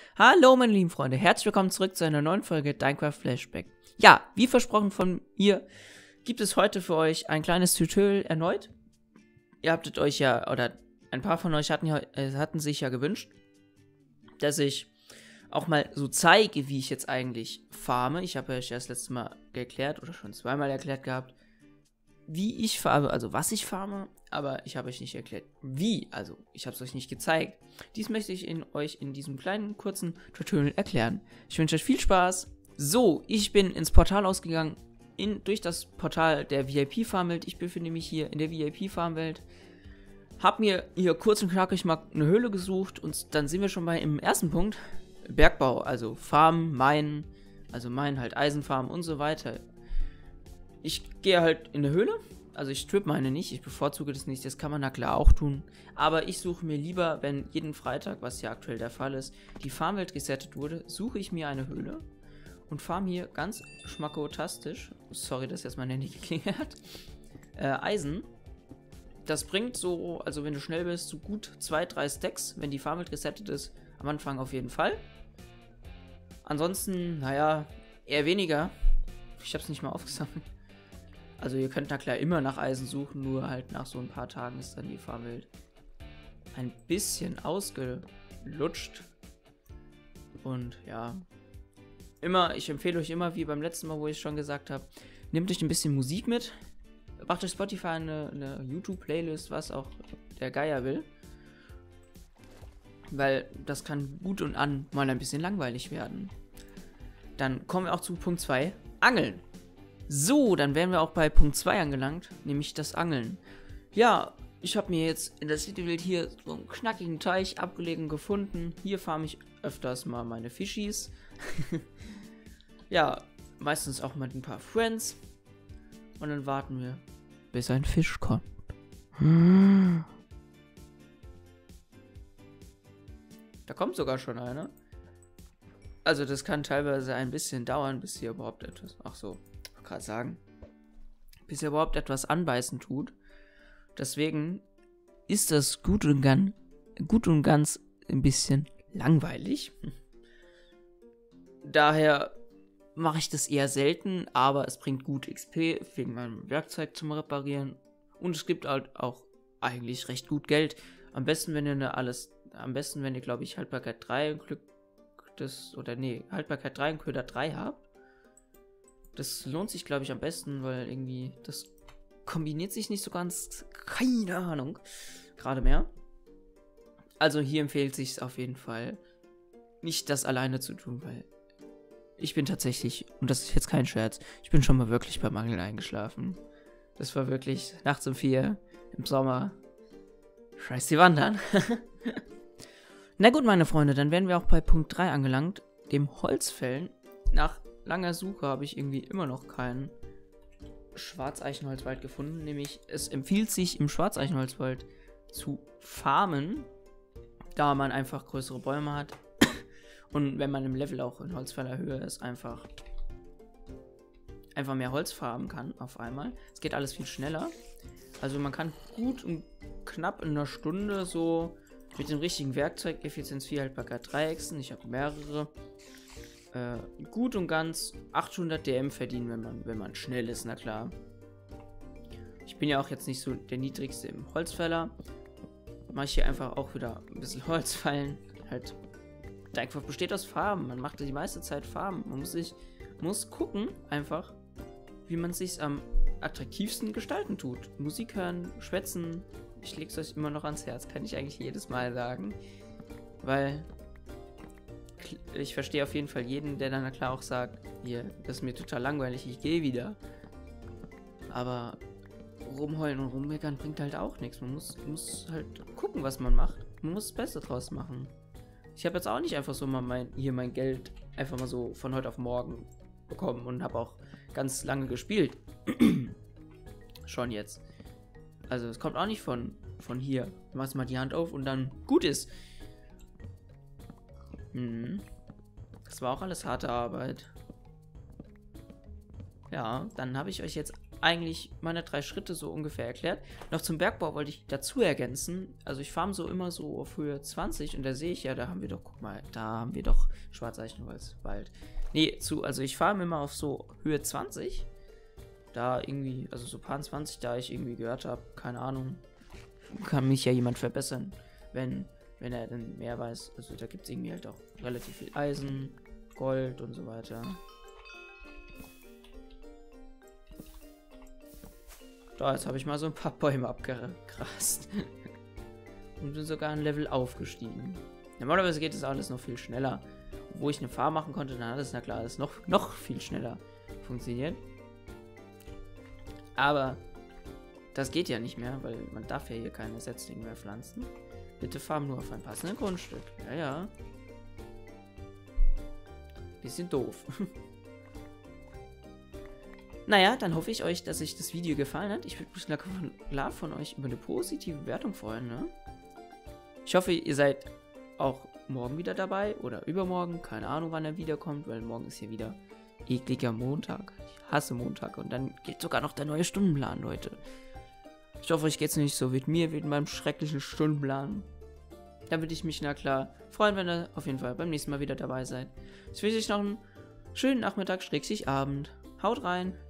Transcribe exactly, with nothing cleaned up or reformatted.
Hallo meine lieben Freunde, herzlich willkommen zurück zu einer neuen Folge Minecraft Flashback. Ja, wie versprochen von mir, gibt es heute für euch ein kleines Tutorial erneut. Ihr habtet euch ja, oder ein paar von euch hatten, ja, äh, hatten sich ja gewünscht, dass ich auch mal so zeige, wie ich jetzt eigentlich farme. Ich habe euch ja das letzte Mal erklärt, oder schon zweimal erklärt gehabt, wie ich farme, also was ich farme, aber ich habe euch nicht erklärt, wie, also ich habe es euch nicht gezeigt. Dies möchte ich in euch in diesem kleinen, kurzen Tutorial erklären. Ich wünsche euch viel Spaß. So, ich bin ins Portal ausgegangen, in, durch das Portal der V I P-Farmwelt. Ich befinde mich hier in der V I P-Farmwelt. Hab mir hier kurz und knackig mal eine Höhle gesucht und dann sind wir schon mal im ersten Punkt. Bergbau, also Farmen, Minen, also Minen halt Eisenfarmen und so weiter. Ich gehe halt in eine Höhle, also ich strip meine nicht, ich bevorzuge das nicht, das kann man na klar auch tun. Aber ich suche mir lieber, wenn jeden Freitag, was ja aktuell der Fall ist, die Farmwelt resettet wurde, suche ich mir eine Höhle und farm hier ganz schmackotastisch, sorry, dass jetzt mein Handy geklingelt hat, äh, Eisen. Das bringt so, also wenn du schnell bist, so gut zwei, drei Stacks, wenn die Farmwelt resettet ist, am Anfang auf jeden Fall. Ansonsten, naja, eher weniger. Ich habe es nicht mal aufgesammelt. Also ihr könnt na klar immer nach Eisen suchen, nur halt nach so ein paar Tagen ist dann die Farmwelt ein bisschen ausgelutscht. Und ja, immer, ich empfehle euch immer, wie beim letzten Mal, wo ich schon gesagt habe, nehmt euch ein bisschen Musik mit, macht euch Spotify eine, eine YouTube-Playlist, was auch der Geier will. Weil das kann gut und an mal ein bisschen langweilig werden. Dann kommen wir auch zu Punkt zwei, Angeln. So, dann wären wir auch bei Punkt zwei angelangt, nämlich das Angeln. Ja, ich habe mir jetzt in der Citywelt hier so einen knackigen Teich abgelegen gefunden. Hier farme ich öfters mal meine Fischis. Ja, meistens auch mit ein paar Friends. Und dann warten wir, bis ein Fisch kommt. Da kommt sogar schon einer. Also das kann teilweise ein bisschen dauern, bis hier überhaupt etwas... Ach so, ich wollte gerade sagen. Bis hier überhaupt etwas anbeißen tut. Deswegen ist das gut und, gan gut und ganz ein bisschen langweilig. Daher mache ich das eher selten, aber es bringt gut X P wegen meinem Werkzeug zum Reparieren. Und es gibt halt auch eigentlich recht gut Geld. Am besten, wenn ihr ne alles... Am besten, wenn ihr, glaube ich, Haltbarkeit drei und Glück des, oder nee, Haltbarkeit drei und Köder drei habt. Das lohnt sich, glaube ich, am besten, weil irgendwie das kombiniert sich nicht so ganz, keine Ahnung, gerade mehr. Also hier empfiehlt sich es auf jeden Fall, nicht das alleine zu tun, weil ich bin tatsächlich, und das ist jetzt kein Scherz, ich bin schon mal wirklich beim Angeln eingeschlafen. Das war wirklich nachts um vier im Sommer. Scheiß die Wandern. Na gut, meine Freunde, dann wären wir auch bei Punkt drei angelangt, dem Holzfällen. Nach langer Suche habe ich irgendwie immer noch keinen Schwarzeichenholzwald gefunden. Nämlich, es empfiehlt sich im Schwarzeichenholzwald zu farmen, da man einfach größere Bäume hat. Und wenn man im Level auch in Holzfällerhöhe ist, einfach, einfach mehr Holz farmen kann auf einmal. Es geht alles viel schneller. Also man kann gut und knapp in einer Stunde so... mit dem richtigen Werkzeug, Effizienz vier, Haltbarkeit drei Hexen, ich habe mehrere, äh, gut und ganz achthundert D M verdienen, wenn man, wenn man schnell ist, na klar. Ich bin ja auch jetzt nicht so der niedrigste im Holzfäller. Mache ich hier einfach auch wieder ein bisschen Holz fallen. Halt, Minecraft besteht aus Farben, man macht die meiste Zeit Farben. Man muss sich, muss gucken, einfach, wie man es sich am attraktivsten gestalten tut. Musik hören, schwätzen. Ich leg's euch immer noch ans Herz, kann ich eigentlich jedes Mal sagen. Weil ich verstehe auf jeden Fall jeden, der dann klar auch sagt, hier, das ist mir total langweilig, ich gehe wieder. Aber rumheulen und rummeckern bringt halt auch nichts. Man muss, muss halt gucken, was man macht. Man muss das Beste draus machen. Ich habe jetzt auch nicht einfach so mal mein, hier mein Geld einfach mal so von heute auf morgen bekommen und habe auch ganz lange gespielt. Schon jetzt. Also es kommt auch nicht von, von hier. Du machst mal die Hand auf und dann gut ist. Hm. Das war auch alles harte Arbeit. Ja, dann habe ich euch jetzt eigentlich meine drei Schritte so ungefähr erklärt. Noch zum Bergbau wollte ich dazu ergänzen. Also ich farm so immer so auf Höhe zwanzig und da sehe ich ja, da haben wir doch, guck mal, da haben wir doch Schwarzeichenholzwald. Nee, zu, also ich farm immer auf so Höhe zwanzig. Da irgendwie, also so paar zwanzig, da ich irgendwie gehört habe, keine Ahnung, kann mich ja jemand verbessern, wenn, wenn er dann mehr weiß. Also da gibt es irgendwie halt auch relativ viel Eisen, Gold und so weiter. Da, jetzt habe ich mal so ein paar Bäume abgegrast. Und bin sogar ein Level aufgestiegen. Normalerweise geht das alles noch viel schneller. Wo ich eine Farm machen konnte, dann hat es, na klar, alles noch, noch viel schneller funktioniert. Aber das geht ja nicht mehr, weil man darf ja hier keine Setzlinge mehr pflanzen. Bitte farm nur auf einem passenden Grundstück. Ja, ja. Bisschen doof. Naja, dann hoffe ich euch, dass euch das Video gefallen hat. Ich würde mich klar von euch über eine positive Bewertung freuen, ne? Ich hoffe, ihr seid auch morgen wieder dabei oder übermorgen. Keine Ahnung, wann er wiederkommt, weil morgen ist hier wieder ekliger Montag. Ich hasse Montag. Und dann geht sogar noch der neue Stundenplan, Leute. Ich hoffe, euch geht es nicht so wie mir, wie meinem schrecklichen Stundenplan. Dann würde ich mich, na klar, freuen, wenn ihr auf jeden Fall beim nächsten Mal wieder dabei seid. Jetzt wünsche ich noch einen schönen Nachmittag, Schrägstrich Abend. Haut rein!